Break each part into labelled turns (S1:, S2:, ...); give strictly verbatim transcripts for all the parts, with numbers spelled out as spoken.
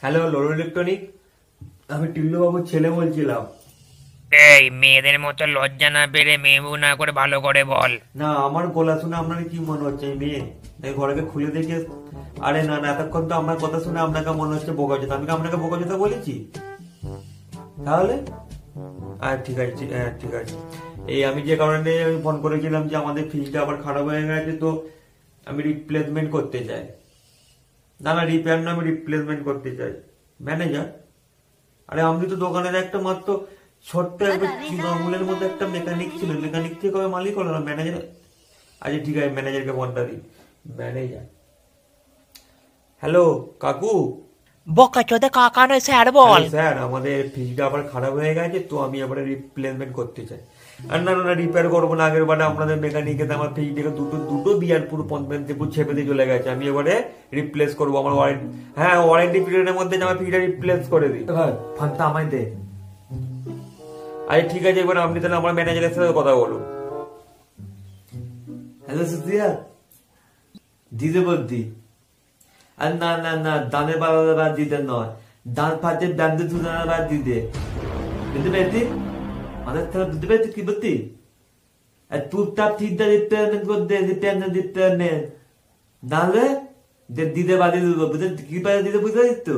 S1: Hello loro electronic, আমি টিল্লু বাবুর ছেলে বলছিলাম।
S2: এই মেয়েদের মতো লজ্জা না পেরে মেমু না করে ভালো করে বল।
S1: না, আমার গলা শুনে আপনার কি মনে হচ্ছে মেয়ে? ঘরকে খুলে দেখে। আরে না না, এতক্ষণ তো আপনার কথা শুনে আপনাকে মনে হচ্ছে বোকাচোদা। আমি কি আপনাকে বোকাচোদা বলেছি? তাহলে হ্যাঁ ঠিক আছে, হ্যাঁ ঠিক আছে। এই আমি যে কারণে আমি ফোন করেছিলাম যে আমাদের ফ্রিজটা আবার খারাপ হয়ে গেছে, তো আমি রিপ্লেসমেন্ট করতে চাই। না না, রিপেয়ার না, আমি রিপ্লেসমেন্ট করতে চাই। ম্যানেজার? আরে আমি তো দোকানের একটা মাত্র ছোট্ট একটা আঙুলের মধ্যে একটা মেকানিক ছিল, মেকানিক থেকে কবে মালিক হলো না ম্যানেজার। আচ্ছা ঠিক আছে, ম্যানেজারকে ফোনটা দিই। ম্যানেজার, হ্যালো কাকু।
S2: বোকা চোদা কাকা নয় স্যার বল।
S1: স্যার, আমাদের ফ্রিজটা আবার খারাপ হয়ে গেছে, তো আমি আবার রিপ্লেসমেন্ট করতে চাই। আর না না রিপেয়ার করবো না, আগের বারে আপনাদের মেকানিকে আমার ফ্রিজটাকে দুটো দুটো বিয়ার পুরো পঞ্চায়েত পুরো ছেপে দিয়ে চলে গেছে। আমি এবারে রিপ্লেস করবো আমার ওয়ারেন্টি। হ্যাঁ, ওয়ারেন্টি পিরিয়ডের মধ্যে আমার ফ্রিজটা রিপ্লেস করে দিই। ফোনটা আমায় দে। আচ্ছা ঠিক আছে, এবার আপনি তাহলে আমার ম্যানেজারের সাথে কথা বলুন। হ্যালো সুতিয়া, দিতে বলতি? আর না না না, দানের বাবা বাদ দিতে নয়, দান ফাঁচে দান্দে দুদানা বাদ দিতে বুঝতে পেরেছি। আমাদের তারা বুঝতে পেরেছি কি বলতি? আর টুকটাক ঠিকঠাক রিপেয়ারমেন্ট করতে রিপেয়ার রিপেয়ারমেন্ট নাহলে দিতে বাদে দেবো, বুঝতে কি পারে দিতে বুঝতে পারিস তো?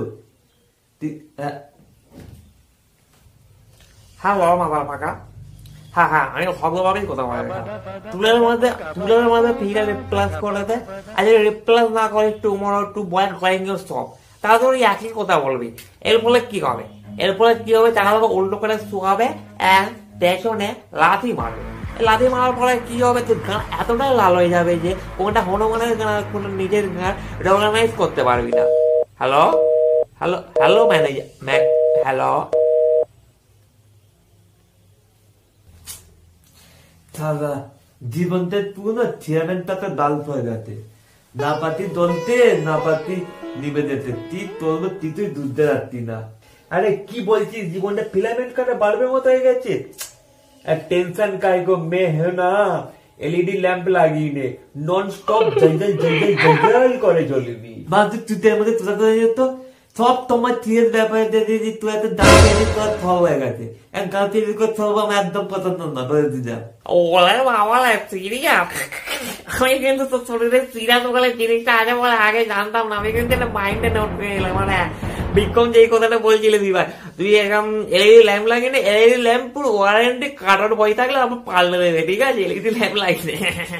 S2: হ্যাঁ বলো না কাকা। হ্যাঁ হ্যাঁ, আমি ভদ্রভাবেই কথা বলি। তুলের মধ্যে তুলের মধ্যে ফিরে রিপ্লেস করে দেয়। আজ রিপ্লেস না করে টুমরো টু বয়েল কয়েন সব, তাহলে তোর একই কথা বলবি। এর ফলে কি হবে? এর ফলে কি হবে? চাকাটাকে উল্টো করে শুকাবে, পেছনে লাথি মারবে। লাথি মারার ফলে কি হবে? তোর গান এতটাই লাল হয়ে যাবে যে কোনটা হনুমানের গান কোনো নিজের গান রেকগনাইজ করতে পারবি না। হ্যালো হ্যালো হ্যালো ম্যানেজার, ম্যাক হ্যালো।
S1: দাদা জীবনটা পুরো চেয়ারম্যানটাকে ডাল হয়ে গেছে, না পাতি দলতে না পাতি নিবে যেতে। তুই তোর তুই তুই দুধতে রাখতি না। আরে কি বলছিস, জীবনটা ফিলামেন্ট কাটা বাড়বে মতো হয়ে গেছে। আর টেনশন কাই গো মে হে না, এলইডি ল্যাম্প লাগিয়ে নে, নন স্টপ জল জল জল জল জল করে জ্বলবি। বাদ তুই এর মধ্যে তোরা করে যেত সব তোমার চিয়ের ব্যাপারে দিদি। তুই এত দাম পেয়ে তোর থব হয়ে গেছে। এক গাঁ চিড়ি করে থব আমার একদম পছন্দ না, বলে দিলাম।
S2: ওলে বাবা সিরিয়াস, আমি কিন্তু তোর শরীরে সিরিয়াস বলে জিনিসটা আগে বলে আগে জানতাম না। আমি কিন্তু একটা মাইন্ডে নোট করে গেলাম। মানে বিক্রম যে কথাটা বলছিলি তুই ভাই, তুই এরকম এলইডি ল্যাম্প লাগিয়ে নে, এলইডি ল্যাম্প পুরো ওয়ারেন্টি কাটার বই থাকলে আমার পাল্টে দেবে, ঠিক আছে? এলইডি ল্যাম্প লাগিয়ে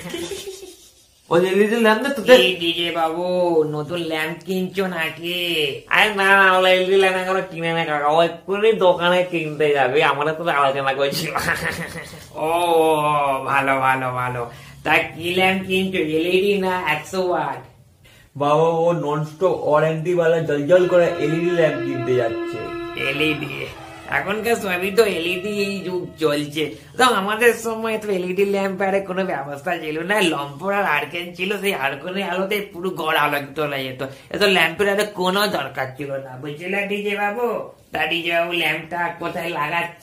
S2: বাবু নতুন ল্যাম্প কিনছো নাকি? আরে না না, ওলা এলইডি ল্যাম্প এখনো কিনে না কাকা, ও এক্ষুনি দোকানে কিনতে যাবে, আমরা তো আলোচনা করছি। ও ভালো ভালো ভালো। তা কি ল্যাম্প কিনছো, এলইডি না একশো ওয়াট?
S1: বাবা ও নন স্টপ ওয়ারেন্টি वाला জল জল করে এলইডি ল্যাম্প কিনতে যাচ্ছে।
S2: এলইডি এখনকার সবই তো এলইডি এই যুগ চলছে। তো আমাদের সময় তো এলইডি ল্যাম্প আরে কোনো ব্যবস্থা ছিল না, লম্পর আর আর্কেন ছিল, সেই আর্কেনের আলোতে পুরো ঘর আলোকিত হয়ে যেত। এত ল্যাম্পের আরে কোনো দরকার ছিল না, বুঝলে ডিজে বাবু? তা ডিজে বাবু ল্যাম্পটা কোথায় লাগাচ্ছ?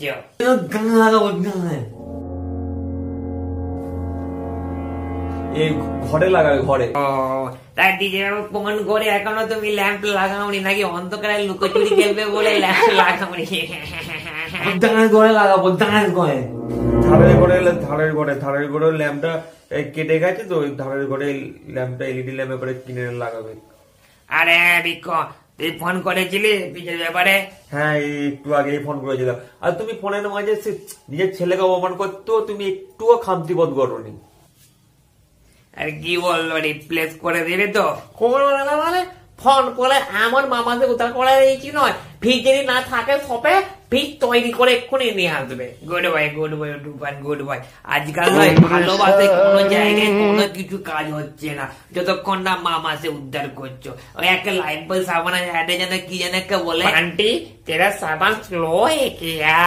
S1: এই ঘরে লাগাবে, ঘরে।
S2: ও তা ডিজে বাবু কোন ঘরে এখনো তুমি ল্যাম্প লাগাওনি নাকি? অন্ধকারে লুকোচুরি খেলবে বলে ল্যাম্প লাগাওনি?
S1: দাঁড়ের ঘরে লাগাবো, দাঁড়ের ঘরে। ধারের ঘরে ধারের ঘরে ধারের ঘরে ল্যাম্পটা কেটে গেছে, তো ধারের ঘরে ল্যাম্পটা এলইডি ল্যাম্পে করে কিনে লাগাবে।
S2: আরে বিক্রম, তুই ফোন করেছিলি পিছের ব্যাপারে?
S1: হ্যাঁ, একটু আগেই ফোন করেছিলাম। আর তুমি ফোনের মাঝে নিজের ছেলেকে অপমান করতো, তুমি একটুও খামতি বোধ করোনি।
S2: আর কি বললো, রিপ্লেস করে দেবে তো? মানে ফোন করে আমার মামাকে উদ্ধার করে দিয়েছি নয়, ফ্রিজ যদি না থাকে শপে ফ্রিজ তৈরি করে এক্ষুনি নিয়ে আসবে। গুড বাই গুড বাই টুপান গুড বাই। আজকাল নয় ভালোবাসে কোনো জায়গায় কোনো কিছু কাজ হচ্ছে না যতক্ষণ না মামা সে উদ্ধার করছো। ওই একটা লাইফ বয় সাবান অ্যাডে যেন কি যেন একটা বলে, আন্টি তেরা সাবান স্লো হে কিয়া?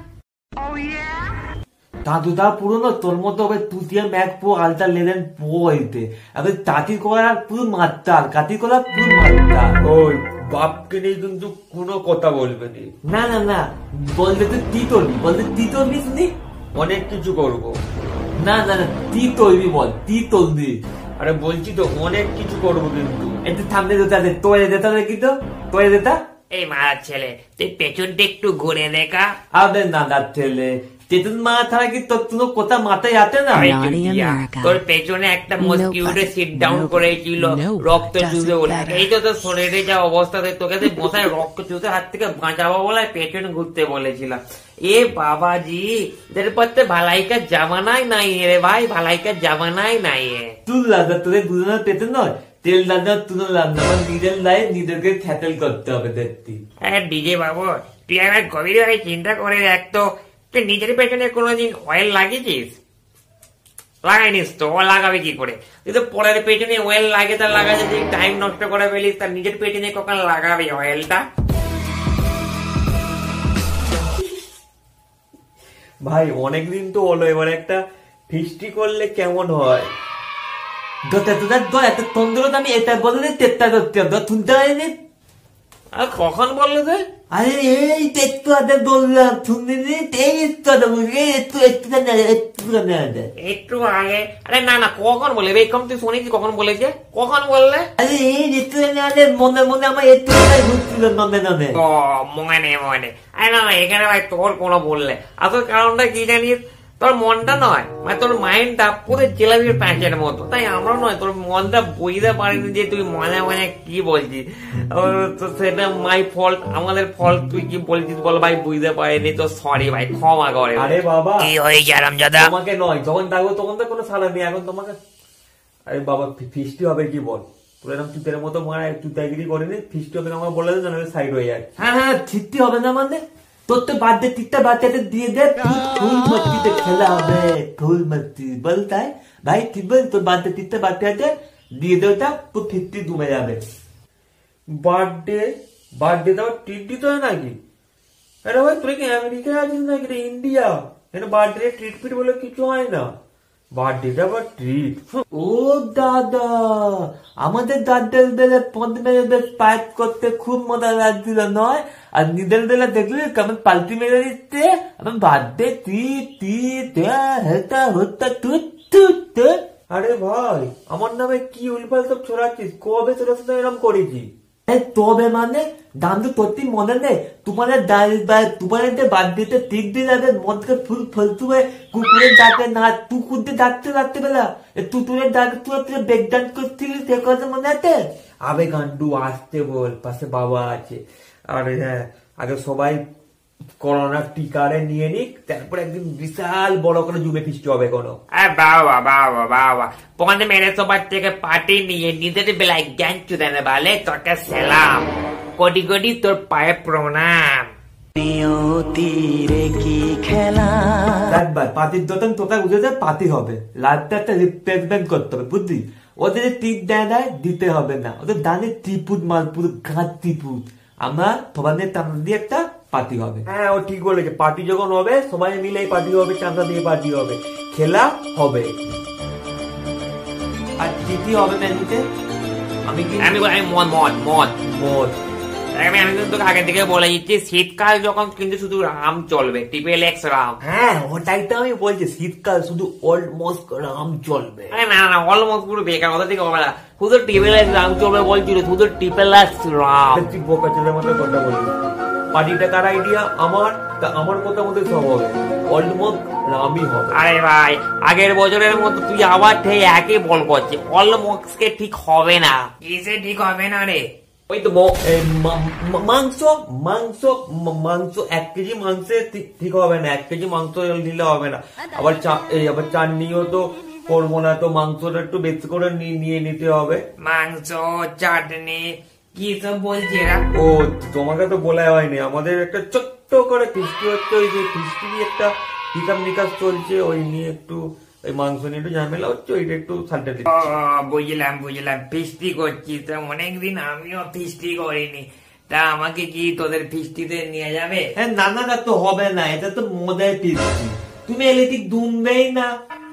S1: দাদুদা পুরনো তোর মতো তুতিয়া ম্যাক পো আলতা লেলেন পো হইতে এবার তাঁতি করার পুরো মাত্রার কাতি করার পুরো মাত্রা। ওই বাপকে নিয়ে কিন্তু কোনো কথা বলবে না। না না বলতে তো তি তলবি, বলতে তি তলবি, শুনি অনেক কিছু করবো। না না না তি তলবি, বল তি তলবি। আরে বলছি তো অনেক কিছু করবো, কিন্তু একটু থামতে দিতে তোয়ে দিতে কিন্তু তোয়ে দিতা
S2: এই মারার ছেলে, তুই পেছনটা একটু ঘুরে দেখা।
S1: আবে নানার ছেলে, তেতুন মা ছাড়া কি তোর কোনো কথা মাথায় আসে না?
S2: তোর পেছনে একটা মস্কিউটে সিট ডাউন করেছিল, রক্ত চুষে বলে। এই তো তোর শরীরে যা অবস্থাতে তোকে বসায় রক্ত চুষে হাত থেকে বাঁচাবো বলে পেছনে ঘুরতে বলেছিলাম। এ বাবাজি, এদের পথে ভালাইকার জামানাই নাই রে ভাই, ভালাইকার জামানাই নাই।
S1: তুই লাদা তোদের দুজনের পেতে নয়, তেল দাদা তুলো রান্না নিজের লাইফ নিজেকে খ্যাটেল করতে হবে দেখতি।
S2: হ্যাঁ ডিজে বাবু, তুই একবার গভীরভাবে চিন্তা করে দেখ তো, তুই নিজের পেছনে কোনোদিন অয়েল লাগিয়েছিস? লাগাইনিস তো, ও লাগাবে কি করে? তুই তো পরের পেছনে অয়েল লাগে তার লাগাচ্ছে, তুই টাইম নষ্ট করে ফেলিস, তার নিজের পেছনে কখন লাগাবে অয়েলটা?
S1: ভাই অনেকদিন তো হলো, এবার একটা ফিস্টি করলে কেমন হয়? তন্দ্রতা আমি এটা বললে চেষ্টা করতে হবে, শুনতে পারিনি?
S2: আর কখন বললো যে?
S1: আরে এই তো একটু আগে বললাম, শুনলি? এই একটু আগে বললি, একটু একটু একটু
S2: একটু আগে? আরে না না, কখন বলে এরকম? তুই শুনেছি কখন বলেছে? কখন বললে?
S1: আরে এই একটু আগে মনে মনে আমার একটু ঘুরছিল নন্দে নন্দে।
S2: ও মনে নেই মনে নেই। আরে না না, এখানে ভাই তোর কোনো বললে আসল কারণটা কি জানিস? তোর মনটা নয়, মানে তোর মাইন্ডটা পুরো জিলাপির প্যাঁচের মতো, তাই আমরা নয় তোর মনটা বুঝতে পারিনি যে তুই মনে মনে কি বলছিস। সেটা মাই ফল্ট, আমাদের ফল্ট। তুই কি বলছিস বল ভাই, বুঝতে পারিনি তো, সরি ভাই, ক্ষমা করে।
S1: আরে বাবা
S2: কি হয়েছে আরামজাদা?
S1: তোমাকে নয়, যখন থাকবো তখন তো কোনো সালা নেই, এখন তোমাকে। আরে বাবা ফিস্টি হবে কি বল, তোর এরকম চুতের মতো মারা চুতাগিরি করেনি, ফিস্টি হবে আমার বলে দেন, সাইড হয়ে যায়। হ্যাঁ হ্যাঁ ফিস্টি হবে না মানে তোর তো বার্থডে টিকটা বাচ্চাদের দিয়ে দে, ফুল মস্তিতে খেলা হবে, ফুল মস্তি বল। তাই ভাই ঠিক বল, তোর বার্থডে টিকটা বাচ্চা আছে দিয়ে দে, ওটা তোর ফিফটি ডুবে যাবে। বার্থডে বার্থডে তো ট্রিট দিতে হয় নাকি? আরে ভাই তুই কি আমেরিকায় আছিস নাকি রে, ইন্ডিয়া? এখানে বার্থডে ট্রিট ফিট বলে কিছু হয় না, বার্থডেটা আবার ট্রিট। ও দাদা, আমাদের দাদার বেলা পদ মেরে বেশ পাইপ করতে খুব মজা লাগছিল নয়? আর নিদের বেলা দেখলি কেমন পাল্টি মেরে দিচ্ছে, আমার বার্থডে ট্রিট ট্রিট হেতা হত্যা টুট টুট। আরে ভাই আমার নামে কি উল্পাল সব ছড়াচ্ছিস? কবে তোর সাথে এরকম করেছি? তবে মানে দাম তো তোর মনে নেই? তোমাদের তোমাদের বার্থডেতে ঠিক দিন আগে মদকে ফুল ফলতু হয়ে কুকুরের ডাকে না, কুকুরদের ডাকতে রাখতে বেলা তুতুরের ডাকে তুই তুই ব্রেক ডান্স করছিলি, সে কথা মনে আছে? আবে গান্ডু আসতে বল, পাশে বাবা আছে। আরে হ্যাঁ, আগে সবাই করোনার টিকারে নিয়ে নিক, তারপর একদিন বিশাল বড় করে জুমে ফিস্টি হবে কোনো।
S2: বাবা বাবা বাবা, পঞ্চ মেরে সবার থেকে পার্টি নিয়ে নিজের বেলায় জ্ঞান চুদানে বালে, তোকে সালাম, কোটি কোটি তোর পায়ে প্রণাম।
S1: কি খেলা একবার পাতির দোকান তোটা বুঝে যায়, পাতি হবে, লাইফটা একটা রিপ্লেসমেন্ট করতে হবে বুঝলি? ওদের টিপ দেয় দেয় দিতে হবে না, ওদের দানে ত্রিপুট মালপুর ঘাট ত্রিপুট, আমরা সবাই টানা দিয়ে একটা পার্টি হবে। হ্যাঁ ও ঠিক বলেছে, পার্টি যখন হবে সবাই মিলে পার্টি হবে, চাঁদা দিয়ে পার্টি হবে, খেলা হবে। আর তৃতীয় হবে মেনুতে আমি কি
S2: আমি মদ মদ মদ
S1: মদ
S2: আমি আমি তোকে আগে থেকে বলে দিচ্ছি, শীতকাল যখন কিন্তু শুধু রাম চলবে, ট্রিপল এক্স রাম।
S1: হ্যাঁ ওটাই তো আমি বলছি, শীতকাল শুধু অলমোস্ট রাম চলবে।
S2: না না অলমোস্ট পুরো বেকার, ওদের থেকে হবে না, শুধু ট্রিপল এক্স রাম চলবে বলছিল, শুধু ট্রিপল এক্স রাম।
S1: তুই বোকা ছেলের মতো কথা বলবি। পার্টিটা কার আইডিয়া? আমার। তা আমার কথা মতো সব হবে, অলমোস্ট রামই হবে।
S2: আরে ভাই আগের বছরের মতো তুই আবার ঠিক একই বল করছিস, অলমোস্ট কে ঠিক হবে না। কিসে ঠিক হবে না রে?
S1: ওই তো মাংস মাংস মাংস এক কেজি মাংসে ঠিক হবে না, এক কেজি মাংস নিলে হবে না। আবার এই আবার চাটনিও তো করবো না, তো মাংসটা একটু বেশি করে নিয়ে নিতে হবে।
S2: মাংস চাটনি কি সব বলছি এরা?
S1: ও তোমাকে তো বলা হয়নি, আমাদের একটা ছোট্ট করে ফিস্টি হচ্ছে, ওই যে ফিস্টি একটা হিসাব নিকাশ চলছে, ওই নিয়ে একটু ওই মাংস নিয়ে একটু ঝামেলা হচ্ছে, ওইটা একটু সালটা দিচ্ছি।
S2: বুঝলাম বুঝলাম, ফিস্টি করছি তো, অনেকদিন আমিও ফিস্টি করিনি, তা আমাকে কি তোদের ফিস্টিতে নিয়ে যাবে?
S1: হ্যাঁ না না না তো হবে না, এটা তো মজায় ফিস্টি, তুমি এলে ঠিক দুমবেই না।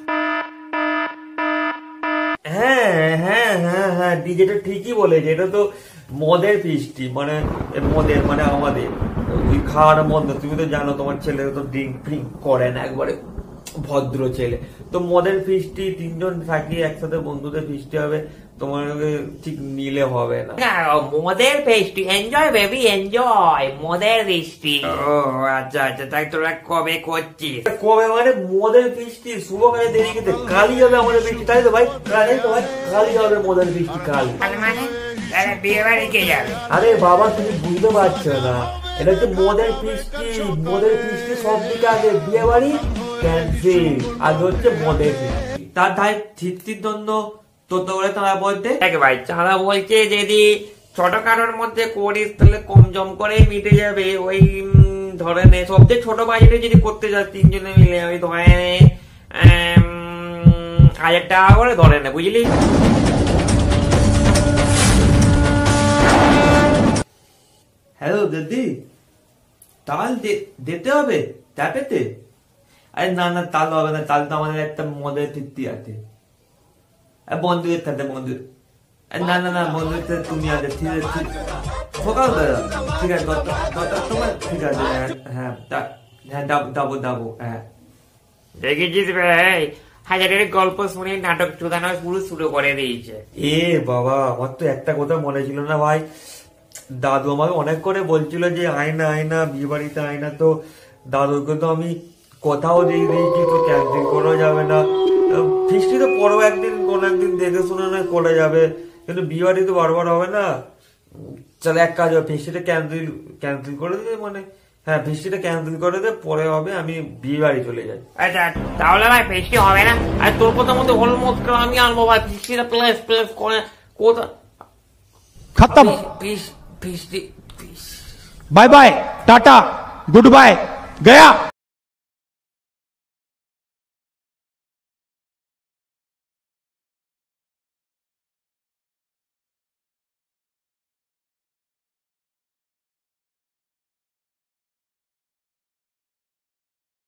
S1: হ্যাঁ হ্যাঁ হ্যাঁ হ্যাঁ ডিজেটা ঠিকই বলেছে, এটা তো মদের ফিস্টি, মানে মদের মানে আমাদের ওই খাওয়ার মদ। তুমি তো জানো তোমার ছেলে তো ড্রিঙ্ক ফ্রিঙ্ক করে না, একবারে ভদ্র ছেলে। তো মদের ফিস্টি তিনজন থাকি একসাথে বন্ধুদের ফিস্টি হবে, তোমার ঠিক নিলে হবে না।
S2: মদের ফেস্টি এনজয় বেবি এনজয়, মদের ফেস্টি। ও আচ্ছা আচ্ছা, তাই তোরা কবে করছিস?
S1: কবে মানে মদের ফিস্টি শুভ কাজে দেরি খেতে কালই হবে আমাদের ফিস্টি, তাই তো ভাই? তাই তো ভাই, কালই হবে মদের ফিস্টি, কাল।
S2: মানে বিয়ে বাড়ি কে যাবে?
S1: আরে বাবা তুমি বুঝতে পারছো না, এটা হচ্ছে মদের ফিস্টি। মদের ফিস্টি সব দিকে আগে, বিয়ে বাড়ি ক্যান্সেল, আগে হচ্ছে মদের ফিস্টি। তার ধাই তৃপ্তির জন্য তোর তো করে তারা বলতে
S2: দেখ ভাই, তারা বলছে যদি ছোটখাটোর মধ্যে করিস তাহলে কম জম করে মিটে যাবে। ওই ধরে নে সবচেয়ে ছোট বাজেটে যদি করতে যাস তিনজনে মিলে, ওই ধরে নে হাজার টাকা করে ধরে নে, বুঝলি?
S1: হ্যালো দিদি, তাল দিতে হবে ট্যাপেতে? আরে না না, তাল হবে না, তাল তো আমাদের একটা মদের তৃপ্তি আছে, বন্ধুদের সাথে বন্ধু। না না না, বন্ধুদের সাথে তুমি আছে, ঠিক আছে সকাল বেলা, ঠিক আছে দশটার সময়, ঠিক আছে। হ্যাঁ হ্যাঁ যাবো যাবো, হ্যাঁ।
S2: দেখেছিস ভাই, হাজারের গল্প শুনে নাটক চোদানো পুরো শুরু করে দিয়েছে।
S1: এ বাবা, আমার তো একটা কথা মনে ছিল না ভাই, দাদু আমাকে অনেক করে বলছিল যে আয়না আয়না বিয়ে বাড়িতে আয়না, তো দাদুকে তো আমি কোথাও দিয়ে দিয়েছি, তো ক্যান্সেল করা যাবে না। ফিস্টি তো পরেও একদিন কোন একদিন দেখে শুনে না করা যাবে, কিন্তু বিয়ে বাড়ি তো বারবার হবে না। চলো এক কাজ হবে, ফিস্টিটা ক্যান্সেল ক্যান্সেল করে দে, মানে হ্যাঁ ফিস্টিটা ক্যান্সেল করে দে, পরে হবে, আমি বিয়ে বাড়ি চলে যাই।
S2: আচ্ছা তাহলে ভাই ফিস্টি হবে না, আর তোর কথা মতো অলমোস্ট আমি আনবো ভাই, ফিস্টিটা প্লেস প্লেস করে কোথা
S3: खत्म।
S2: ফিস্টি
S3: bye bye tata goodbye गया।